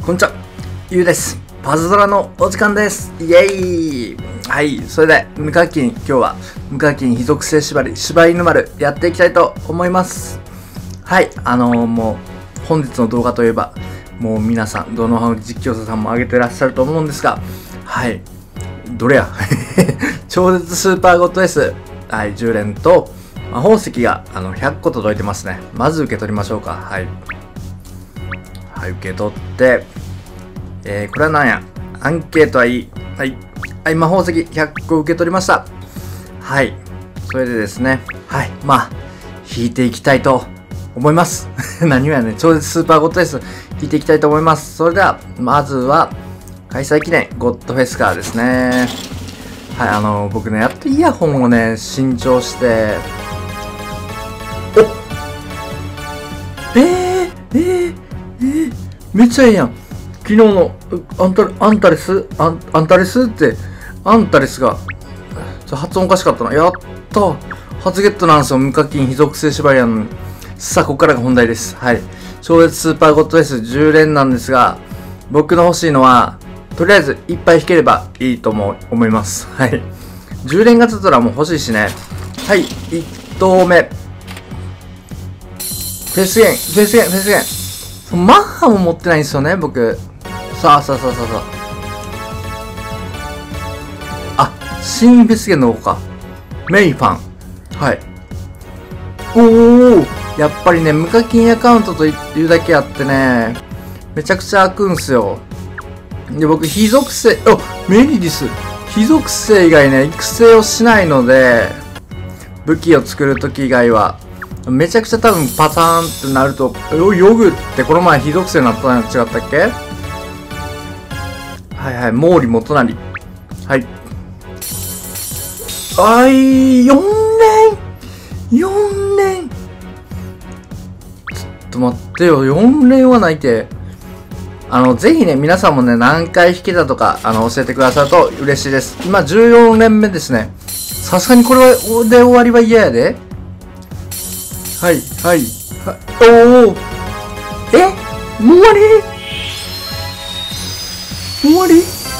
こんにちは、ゆうです。パズドラのお時間です。イエーイ。はい、それで、無課金、今日は無課金非属性縛り、柴犬丸やっていきたいと思います。はい、もう、本日の動画といえば、もう皆さん、どの実況者さんも上げてらっしゃると思うんですが、はい、どれや超絶スーパーゴッド S、はい、10連と、魔法石が100個届いてますね。まず受け取りましょうか。はい。はい、受け取って、これは何や、アンケートはいい。はい。はい、魔法石100個受け取りました。はい。それでですね、はい。まあ、引いていきたいと思います。何やね、超絶スーパーゴッドです。引いていきたいと思います。それでは、まずは、開催記念、ゴッドフェスカーですね。はい、僕ね、やっとイヤホンをね、新調して、めっちゃええやん。昨日のアンタレスって、アンタレスが、発音おかしかったな。やったー。初ゲットなんですよ。無課金非属性縛りやのに。さあ、ここからが本題です。はい。超絶スーパーゴッド S 10連なんですが、僕の欲しいのは、とりあえずいっぱい引ければいいと思います。はい。10連型ドラも欲しいしね。はい。1投目。フェスゲン。マッハも持ってないんですよね、僕。さあ。あ、新フェスゲンの方か。メイファン。はい。やっぱりね、無課金アカウントというだけあってね、めちゃくちゃ開くんすよ。で、僕、非属性、メリディス。非属性以外ね、育成をしないので、武器を作るとき以外は、めちゃくちゃ多分パターンってなると、ヨグってこの前非属性になったの違ったっけ？はい、毛利元就。はい。4連ちょっと待ってよ、4連はないて。ぜひね、皆さんもね、何回引けたとか、教えてくださると嬉しいです。今、14連目ですね。さすがにこれで終わりは嫌やで。はい。もう終わり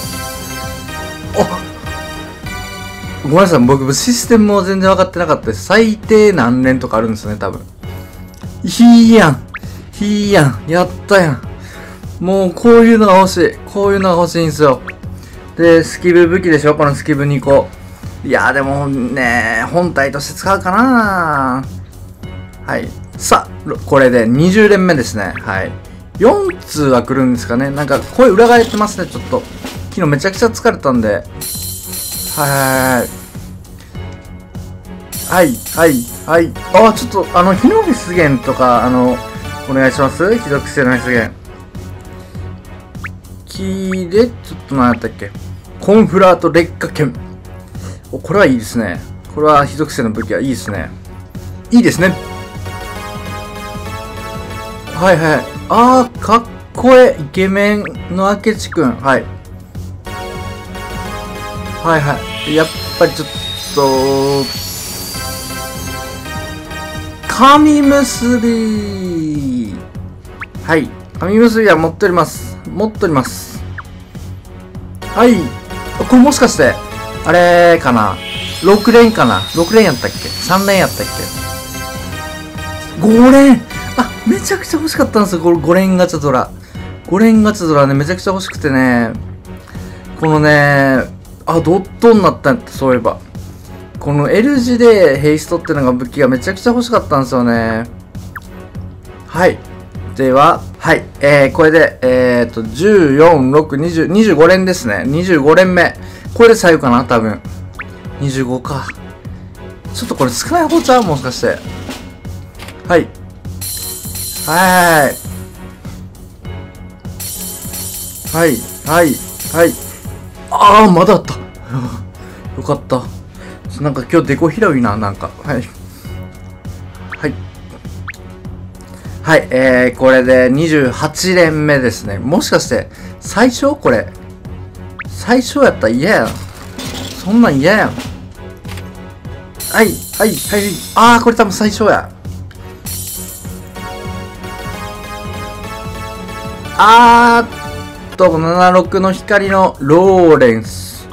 ごめんなさい、僕、システムも全然分かってなかったです。最低何連とかあるんですね、多分。いいやん。やったやん。もう、こういうのが欲しいんですよ。で、スキブ武器でしょ、このスキブ2個。いや、でもね、本体として使うかな。はい。さあ、これで20連目ですね。はい。4通は来るんですかね。なんか声裏返ってますね、ちょっと。昨日めちゃくちゃ疲れたんで。はい。ちょっと、ヒノビス源とか、お願いします。非属性の出現。木で、ちょっと何やったっけ。コンフラート劣化剣。これはいいですね。これは非属性の武器はいいですね。いいですね。はい。かっこええ。イケメンの明智くん。はい。やっぱりちょっと、紙結び。はい。紙結びは持っております。はい。これもしかして、あれかな。6連かな。6連やったっけ ?3 連やったっけ ?5 連めちゃくちゃ欲しかったんですよ、これ5連ガチャドラ。5連ガチャドラね、めちゃくちゃ欲しくてね。このね、ドットになったんやって、そういえば。この L 字でヘイストってのが武器がめちゃくちゃ欲しかったんですよね。はい。では、はい。これで、14、6、20、25連ですね。25連目。これで最後かな、多分。25か。ちょっとこれ少ない方ちゃう？もしかして。はい。まだあった。よかった。なんか今日デコ広いな、なんか。これで28連目ですね。もしかして、最初これ。最初やったら嫌やん。そんなん嫌やん。これ多分最初や。 76の光のローレンス。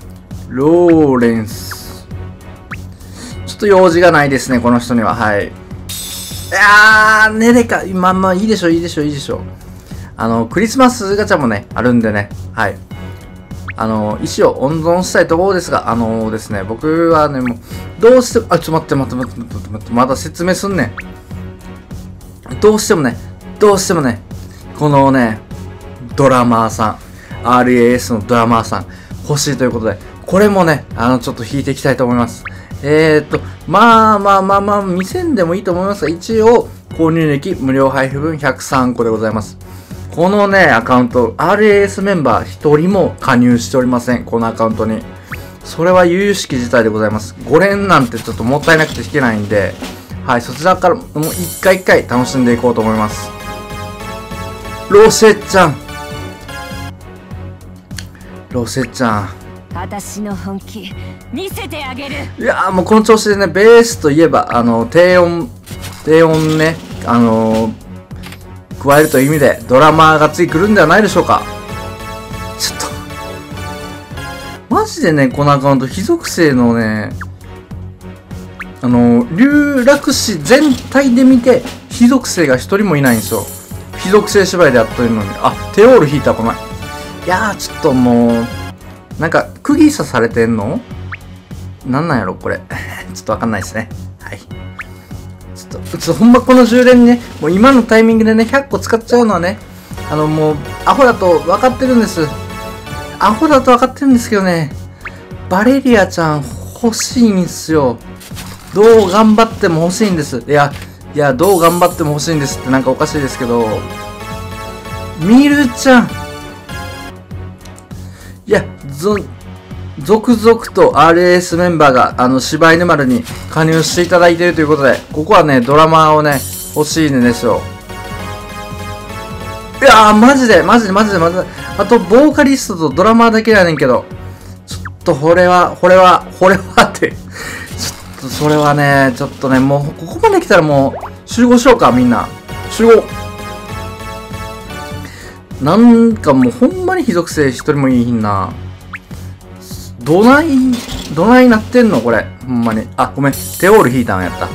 ちょっと用事がないですね、この人には。はい。いやー、ねでか。まあ、いいでしょ。クリスマスガチャもね、あるんでね。はい。石を温存したいところですが、ですね、僕はね、もう、どうしても、待って、まだ説明すんねん。どうしてもね、このね、ドラマーさん、RAS のドラマーさん、欲しいということで、これもね、ちょっと引いていきたいと思います。まあ、見せんでもいいと思いますが、一応、購入歴無料配布分103個でございます。このね、アカウント、RAS メンバー一人も加入しておりません。このアカウントに。それは由々しき事態でございます。5連なんてちょっともったいなくて引けないんで、はい、そちらからもう一回楽しんでいこうと思います。ロシェちゃん。 私の本気、見せてあげる。 いやーもうこの調子でね、ベースといえば、低音ね、加えるという意味でドラマーが次来るんではないでしょうか。ちょっとマジでね、このアカウント非属性のね、龍楽市全体で見て非属性が一人もいないんですよ。非属性芝居でやってるのに。テオール引いた。この前。いやーちょっともうなんか釘刺されてんのなんなんやろこれちょっとわかんないですね。はい、ちょっとほんまこの充電ね、もう今のタイミングでね、100個使っちゃうのはね、もう、アホだと分かってるんです。けどね、バレリアちゃん欲しいんすよ。どう頑張っても欲しいんです。いや、どう頑張っても欲しいんですってなんかおかしいですけど、ミルちゃん。いや、続々と RAS メンバーが、柴犬丸に加入していただいているということで、ここはね、ドラマーをね、欲しいねですよ。いやー、マジで。あと、ボーカリストとドラマーだけやねんけど、ちょっと、これはって、ちょっと、それはね、ちょっとね、もう、ここまで来たらもう、集合しようか、みんな。集合。なんかもう、ほんまに非属性一人もいいひんな。どないなってんのこれ。ほんまに。ごめん。テオール引いたんやった。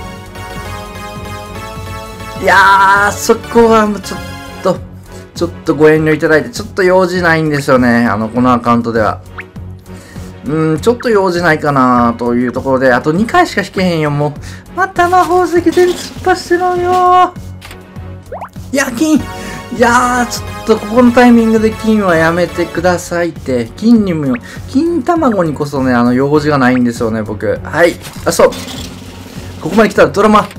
いやー、そこはちょっとご遠慮いただいて、ちょっと用事ないんですよね。このアカウントでは。ちょっと用事ないかなというところで、あと2回しか引けへんよ、もう。また魔法石全突っ走ってるよ。金いやー、ちょっとここのタイミングで金はやめてくださいって。金卵にこそね、用事がないんですよね、僕。はい。そう。ここまで来たらドラマ。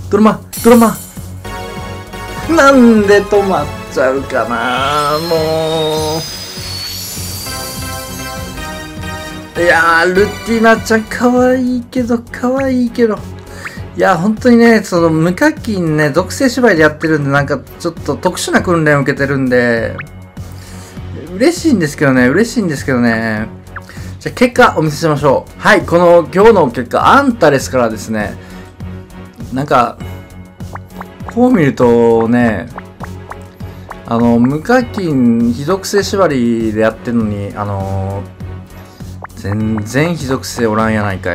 なんで止まっちゃうかなもう。いやー、ルティナちゃん可愛いけど。いや、本当にね、無課金ね、属性芝居でやってるんで、なんか、ちょっと特殊な訓練を受けてるんで、嬉しいんですけどね。じゃあ、結果、お見せしましょう。はい、今日の結果、アンタレスからですね、なんか、こう見るとね、無課金、非属性縛りでやってるのに、全然非属性おらんやないかい。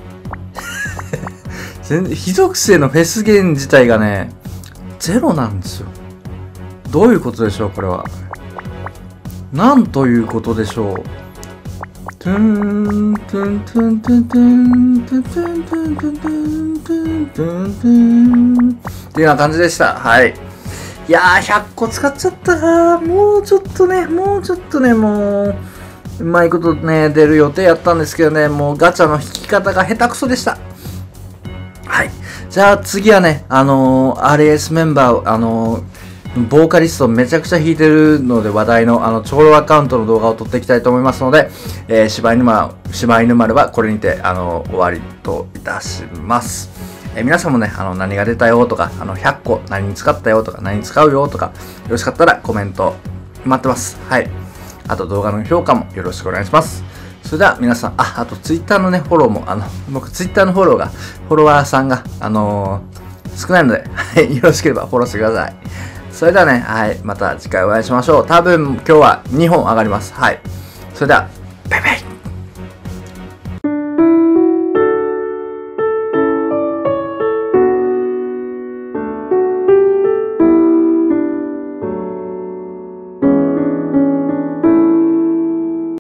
非属性のフェスゲン自体がね、ゼロなんですよ。どういうことでしょう、これは。なんということでしょう。トゥントゥントゥントゥントゥントゥントゥントゥントゥントゥントゥントゥントゥンっていうような感じでした。はい。いやー、100個使っちゃったか。もうちょっとね、うまいことね、出る予定やったんですけどね、もうガチャの引き方が下手くそでした。はい。じゃあ次はね、RAS メンバー、ボーカリストめちゃくちゃ弾いてるので話題の、長老アカウントの動画を撮っていきたいと思いますので、柴犬丸はこれにて、終わりといたします。皆さんもね、何が出たよとか、100個何に使ったよとか、何に使うよとか、よろしかったらコメント待ってます。はい。あと動画の評価もよろしくお願いします。それでは皆さん、あとツイッターのね、フォローも、僕ツイッターのフォロワーさんが、少ないので、はい、よろしければフォローしてください。 それではね、はい、また次回お会いしましょう。多分今日は2本上がります。はい。それでは、